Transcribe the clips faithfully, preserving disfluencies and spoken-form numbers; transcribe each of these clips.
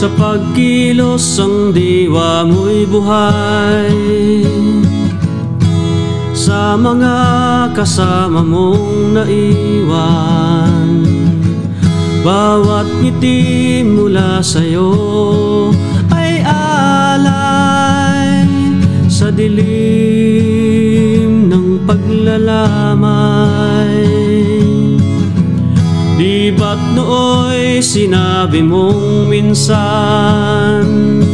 Sa pagkilos ang diwa mo'y buhay, sa mga kasama mong naiwan. Bawat ngiti mula sa'yo ay alay sa dilim ng paglalamay. Di ba't nooy sinabi mong minsan,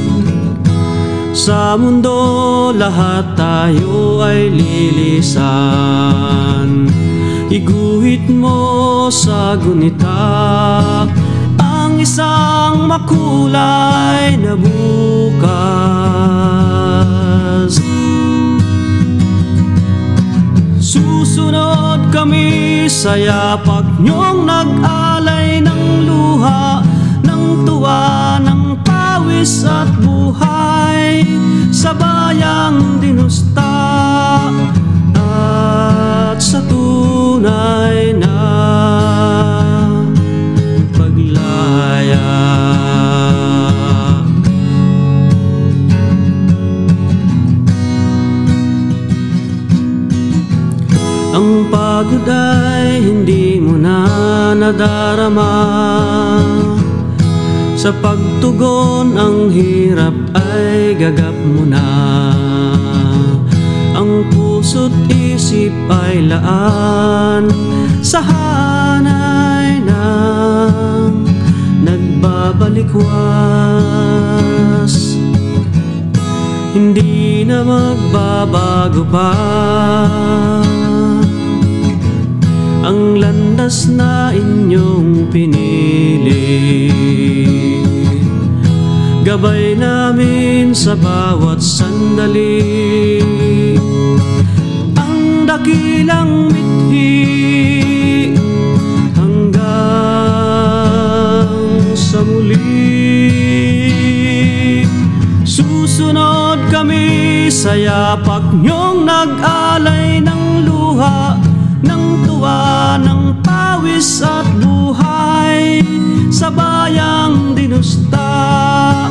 sa mundo lahat tayo ay lilisan. Iguhit mo sa gunita ang isang makulay na bukas. Susunod kami sa yapak niyong nag-alay ng luha, ng tuwa, ng pawis at buhay, sa bayang dinusta at sa tunay na paglaya. Ang pagod ay hindi mo na nadarama, sa pagtugon ang hirap ay gagap mo na. Ang puso't isip ay laan sa hanay ng nagbabalikwas. Hindi na magbabago pa ang landas na inyong pinili. Gabay namin sa bawat sandali, ang dakilang mithi hanggang sa muli. Susunod kami sa yapak niyong nag-alay ng luha, ng tuwa, ng pawis at buhay, sa bayang dinusta